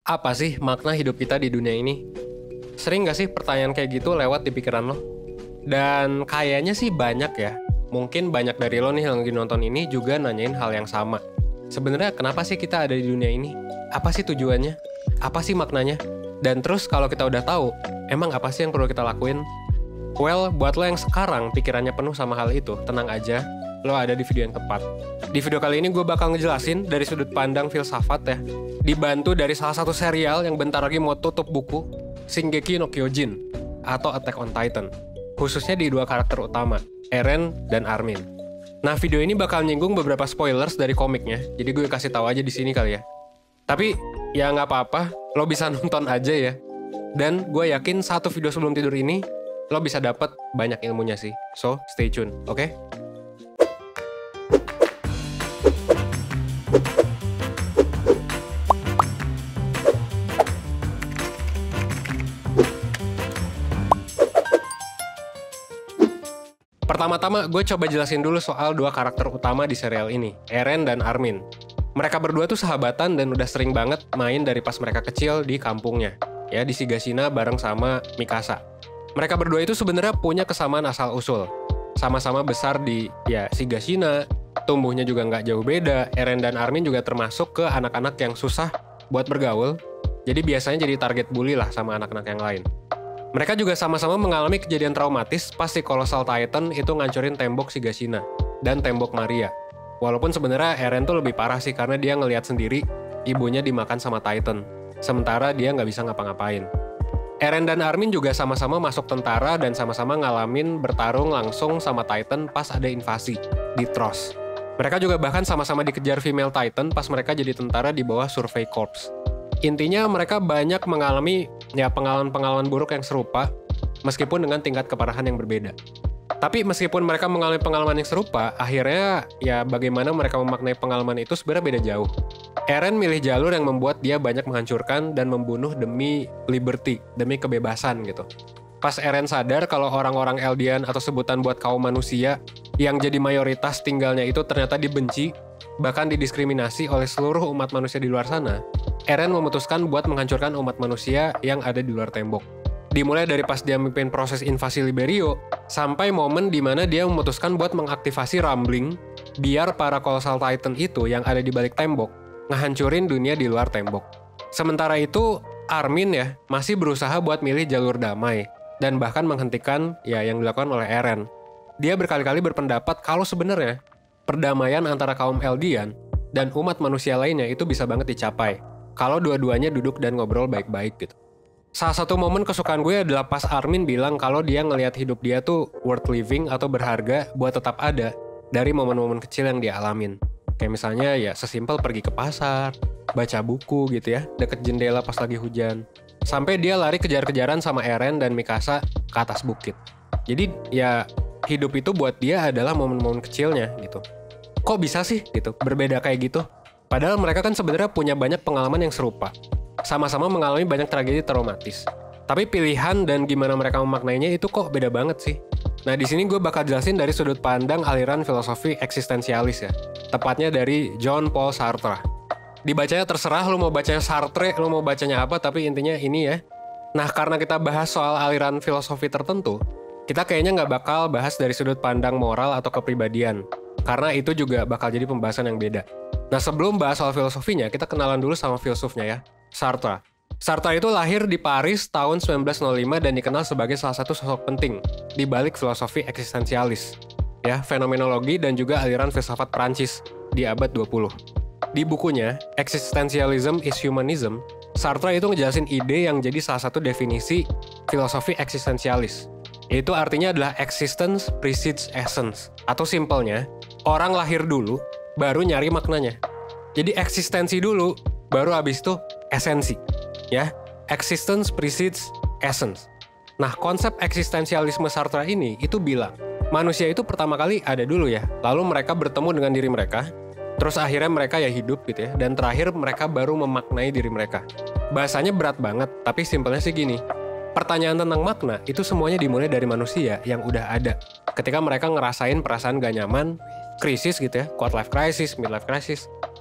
Apa sih makna hidup kita di dunia ini? Sering gak sih pertanyaan kayak gitu lewat di pikiran lo? Dan kayaknya sih banyak ya. Mungkin banyak dari lo nih yang lagi nonton ini juga nanyain hal yang sama. Sebenarnya kenapa sih kita ada di dunia ini? Apa sih tujuannya? Apa sih maknanya? Dan terus kalau kita udah tahu, emang apa sih yang perlu kita lakuin? Well, buat lo yang sekarang pikirannya penuh sama hal itu, tenang aja, lo ada di video yang tepat. Di video kali ini gue bakal ngejelasin dari sudut pandang filsafat ya, dibantu dari salah satu serial yang bentar lagi mau tutup buku, Shingeki no Kyojin, atau Attack on Titan. Khususnya di dua karakter utama, Eren dan Armin. Nah, video ini bakal nyinggung beberapa spoilers dari komiknya, jadi gue kasih tahu aja di sini kali ya. Tapi, ya nggak apa-apa, lo bisa nonton aja ya. Dan gue yakin satu video sebelum tidur ini, lo bisa dapet banyak ilmunya sih. So, stay tune, oke? Pertama-tama, gue coba jelasin dulu soal dua karakter utama di serial ini, Eren dan Armin. Mereka berdua tuh sahabatan dan udah sering banget main dari pas mereka kecil di kampungnya, ya di Shigashina bareng sama Mikasa. Mereka berdua itu sebenarnya punya kesamaan asal-usul. Sama-sama besar di Shigashina, tumbuhnya juga nggak jauh beda. Eren dan Armin juga termasuk ke anak-anak yang susah buat bergaul, jadi biasanya jadi target bully lah sama anak-anak yang lain. Mereka juga sama-sama mengalami kejadian traumatis pas si Colossal Titan itu ngancurin tembok Shigashina dan tembok Maria. Walaupun sebenarnya Eren tuh lebih parah sih karena dia ngelihat sendiri ibunya dimakan sama Titan, sementara dia nggak bisa ngapa-ngapain. Eren dan Armin juga sama-sama masuk tentara dan sama-sama ngalamin bertarung langsung sama Titan pas ada invasi di Trost. Mereka juga bahkan sama-sama dikejar female Titan pas mereka jadi tentara di bawah Survey Corps. Intinya mereka banyak mengalami pengalaman-pengalaman buruk yang serupa, meskipun dengan tingkat keparahan yang berbeda. Tapi meskipun mereka mengalami pengalaman yang serupa, akhirnya bagaimana mereka memaknai pengalaman itu sebenarnya beda jauh. Eren milih jalur yang membuat dia banyak menghancurkan dan membunuh demi liberty, demi kebebasan gitu. Pas Eren sadar kalau orang-orang Eldian atau sebutan buat kaum manusia yang jadi mayoritas tinggalnya itu ternyata dibenci, bahkan didiskriminasi oleh seluruh umat manusia di luar sana, Eren memutuskan buat menghancurkan umat manusia yang ada di luar tembok. Dimulai dari pas dia memimpin proses invasi Liberio, sampai momen di mana dia memutuskan buat mengaktifasi Rumbling, biar para Colossal Titan itu yang ada di balik tembok, ngehancurin dunia di luar tembok. Sementara itu, Armin masih berusaha buat milih jalur damai, dan bahkan menghentikan yang dilakukan oleh Eren. Dia berkali-kali berpendapat kalau sebenarnya perdamaian antara kaum Eldian dan umat manusia lainnya itu bisa banget dicapai kalau dua-duanya duduk dan ngobrol baik-baik gitu. Salah satu momen kesukaan gue adalah pas Armin bilang kalau dia ngelihat hidup dia tuh worth living atau berharga buat tetap ada dari momen-momen kecil yang dia alamin. Kayak misalnya sesimpel pergi ke pasar, baca buku gitu ya, deket jendela pas lagi hujan. Sampai dia lari kejar-kejaran sama Eren dan Mikasa ke atas bukit. Jadi hidup itu buat dia adalah momen-momen kecilnya gitu. Kok bisa sih gitu, berbeda kayak gitu? Padahal mereka kan sebenarnya punya banyak pengalaman yang serupa. Sama-sama mengalami banyak tragedi traumatis. Tapi pilihan dan gimana mereka memaknainya itu kok beda banget sih. Nah, di sini gue bakal jelasin dari sudut pandang aliran filosofi eksistensialis ya. Tepatnya dari Jean Paul Sartre. Dibacanya terserah, lu mau bacanya Sartre, lu mau bacanya apa, tapi intinya ini ya. Nah, karena kita bahas soal aliran filosofi tertentu, kita kayaknya nggak bakal bahas dari sudut pandang moral atau kepribadian. Karena itu juga bakal jadi pembahasan yang beda. Nah, sebelum bahas soal filosofinya, kita kenalan dulu sama filsufnya ya, Sartre. Sartre itu lahir di Paris tahun 1905 dan dikenal sebagai salah satu sosok penting di balik filosofi eksistensialis, fenomenologi dan juga aliran filsafat Prancis di abad 20. Di bukunya, Existentialism is Humanism, Sartre itu ngejelasin ide yang jadi salah satu definisi filosofi eksistensialis. Yaitu artinya adalah existence precedes essence. Atau simpelnya, orang lahir dulu, baru nyari maknanya. Jadi eksistensi dulu, baru habis itu esensi. Existence precedes essence. Nah, konsep eksistensialisme Sartre ini itu bilang, manusia itu pertama kali ada dulu lalu mereka bertemu dengan diri mereka, terus akhirnya mereka hidup gitu ya, dan terakhir mereka baru memaknai diri mereka. Bahasanya berat banget, tapi simpelnya sih gini. Pertanyaan tentang makna itu semuanya dimulai dari manusia yang udah ada. Ketika mereka ngerasain perasaan gak nyaman, krisis gitu ya, quarter life crisis, midlife crisis,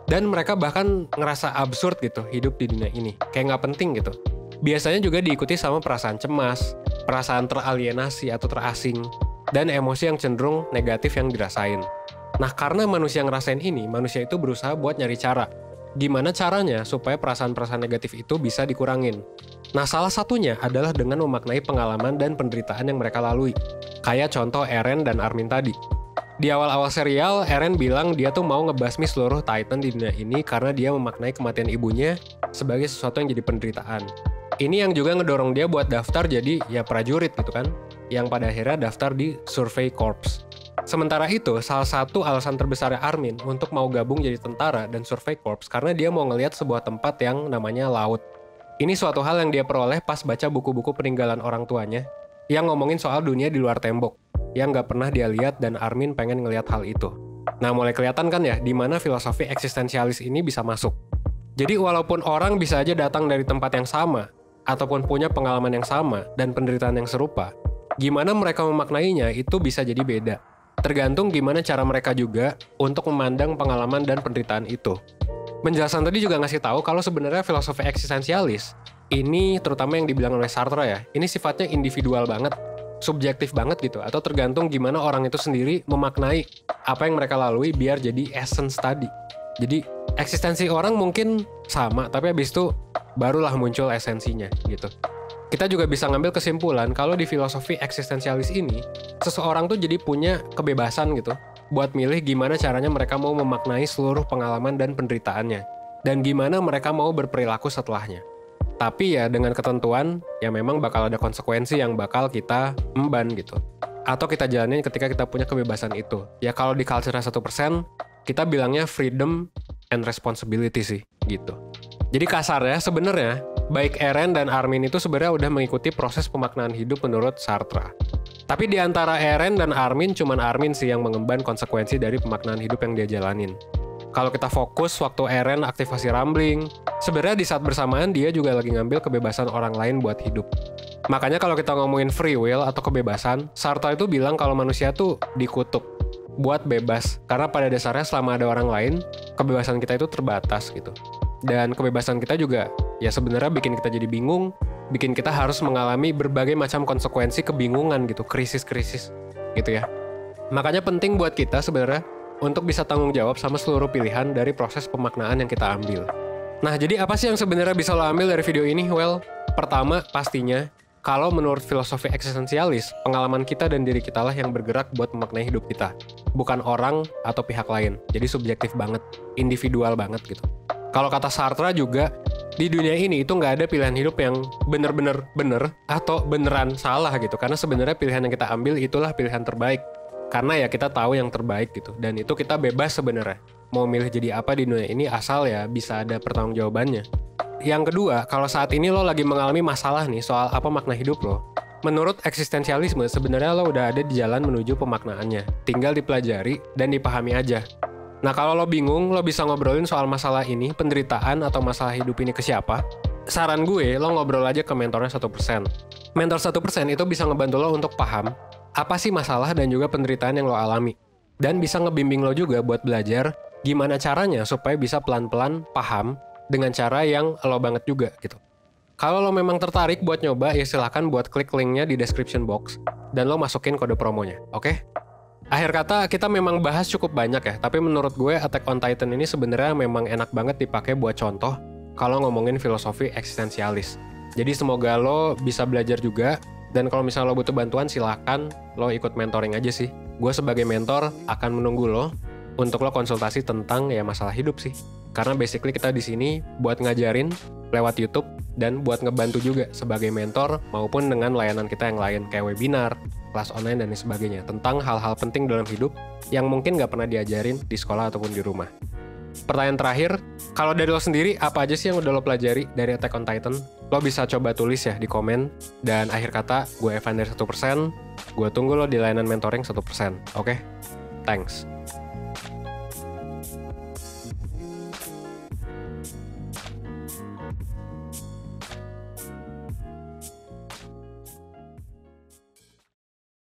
Dan mereka bahkan ngerasa absurd gitu hidup di dunia ini. Kayak nggak penting gitu. Biasanya juga diikuti sama perasaan cemas, perasaan teralienasi atau terasing, dan emosi yang cenderung negatif yang dirasain. Nah, karena manusia ngerasain ini, manusia itu berusaha buat nyari cara. Gimana caranya supaya perasaan-perasaan negatif itu bisa dikurangin? Nah, salah satunya adalah dengan memaknai pengalaman dan penderitaan yang mereka lalui. Kayak contoh Eren dan Armin tadi. Di awal-awal serial, Eren bilang dia tuh mau ngebasmi seluruh Titan di dunia ini karena dia memaknai kematian ibunya sebagai sesuatu yang jadi penderitaan. Ini yang juga ngedorong dia buat daftar jadi ya prajurit gitu kan, yang pada akhirnya daftar di Survey Corps. Sementara itu, salah satu alasan terbesarnya Armin untuk mau gabung jadi tentara dan Survey Corps karena dia mau ngelihat sebuah tempat yang namanya laut. Ini suatu hal yang dia peroleh pas baca buku-buku peninggalan orang tuanya yang ngomongin soal dunia di luar tembok, yang nggak pernah dia lihat dan Armin pengen ngelihat hal itu. Nah, mulai kelihatan kan ya di mana filosofi eksistensialis ini bisa masuk. Jadi walaupun orang bisa aja datang dari tempat yang sama, ataupun punya pengalaman yang sama dan penderitaan yang serupa, gimana mereka memaknainya itu bisa jadi beda. Tergantung gimana cara mereka juga untuk memandang pengalaman dan penderitaan itu. Penjelasan tadi juga ngasih tahu kalau sebenarnya filosofi eksistensialis, ini terutama yang dibilang oleh Sartre ya, ini sifatnya individual banget, subjektif banget gitu, atau tergantung gimana orang itu sendiri memaknai apa yang mereka lalui biar jadi essence tadi. Jadi eksistensi orang mungkin sama, tapi habis itu barulah muncul esensinya gitu. Kita juga bisa ngambil kesimpulan kalau di filosofi eksistensialis ini, seseorang tuh jadi punya kebebasan gitu, buat milih gimana caranya mereka mau memaknai seluruh pengalaman dan penderitaannya, dan gimana mereka mau berperilaku setelahnya. Tapi ya dengan ketentuan, ya memang bakal ada konsekuensi yang bakal kita emban gitu. Atau kita jalanin ketika kita punya kebebasan itu. Ya kalau di culture 1%, kita bilangnya freedom and responsibility sih, gitu. Jadi kasar ya, sebenarnya baik Eren dan Armin itu sebenarnya udah mengikuti proses pemaknaan hidup menurut Sartre. Tapi di antara Eren dan Armin, cuman Armin sih yang mengemban konsekuensi dari pemaknaan hidup yang dia jalanin. Kalau kita fokus waktu Eren aktivasi rambling, sebenarnya di saat bersamaan dia juga lagi ngambil kebebasan orang lain buat hidup. Makanya kalau kita ngomongin free will atau kebebasan, Sartre itu bilang kalau manusia tuh dikutuk buat bebas. Karena pada dasarnya selama ada orang lain, kebebasan kita itu terbatas gitu. Dan kebebasan kita juga ya sebenarnya bikin kita jadi bingung, bikin kita harus mengalami berbagai macam konsekuensi kebingungan gitu, krisis-krisis gitu ya. Makanya penting buat kita sebenarnya untuk bisa tanggung jawab sama seluruh pilihan dari proses pemaknaan yang kita ambil. Nah, jadi apa sih yang sebenarnya bisa lo ambil dari video ini? Well, pertama pastinya, kalau menurut filosofi eksistensialis, pengalaman kita dan diri kita lah yang bergerak buat memaknai hidup kita. Bukan orang atau pihak lain. Jadi subjektif banget, individual banget gitu. Kalau kata Sartre juga, di dunia ini itu nggak ada pilihan hidup yang bener-bener bener atau beneran salah gitu. Karena sebenarnya pilihan yang kita ambil itulah pilihan terbaik. Karena ya kita tahu yang terbaik gitu. Dan itu kita bebas sebenarnya. Mau milih jadi apa di dunia ini asal ya bisa ada pertanggungjawabannya. Yang kedua, kalau saat ini lo lagi mengalami masalah nih soal apa makna hidup lo, menurut eksistensialisme sebenarnya lo udah ada di jalan menuju pemaknaannya. Tinggal dipelajari dan dipahami aja. Nah kalau lo bingung, lo bisa ngobrolin soal masalah ini, penderitaan atau masalah hidup ini ke siapa? Saran gue, lo ngobrol aja ke mentornya 1%. Mentor 1% itu bisa ngebantu lo untuk paham apa sih masalah dan juga penderitaan yang lo alami. Dan bisa ngebimbing lo juga buat belajar gimana caranya supaya bisa pelan-pelan paham dengan cara yang lo banget juga gitu. Kalau lo memang tertarik buat nyoba, ya silahkan buat klik linknya di description box dan lo masukin kode promonya, oke? Akhir kata, kita memang bahas cukup banyak ya, tapi menurut gue Attack on Titan ini sebenarnya memang enak banget dipakai buat contoh kalau ngomongin filosofi eksistensialis. Jadi semoga lo bisa belajar juga, dan kalau misalnya lo butuh bantuan silahkan lo ikut mentoring aja sih. Gue sebagai mentor akan menunggu lo untuk lo konsultasi tentang ya masalah hidup sih. Karena basically kita di sini buat ngajarin lewat YouTube dan buat ngebantu juga sebagai mentor maupun dengan layanan kita yang lain kayak webinar, kelas online dan sebagainya tentang hal-hal penting dalam hidup yang mungkin nggak pernah diajarin di sekolah ataupun di rumah. Pertanyaan terakhir, kalau dari lo sendiri apa aja sih yang udah lo pelajari dari Attack on Titan? Lo bisa coba tulis ya di komen. Dan akhir kata, gue Evan dari 1%, gue tunggu lo di layanan mentoring 1%, oke? Thanks.